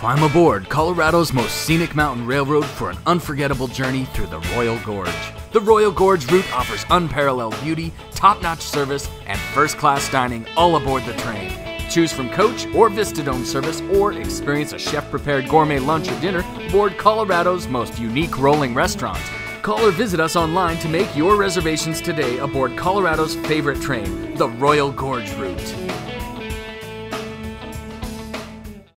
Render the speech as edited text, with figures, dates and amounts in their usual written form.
Climb aboard Colorado's most scenic mountain railroad for an unforgettable journey through the Royal Gorge. The Royal Gorge Route offers unparalleled beauty, top-notch service, and first-class dining all aboard the train. Choose from coach or Vistadome service, or experience a chef-prepared gourmet lunch or dinner aboard Colorado's most unique rolling restaurant. Call or visit us online to make your reservations today aboard Colorado's favorite train, the Royal Gorge Route.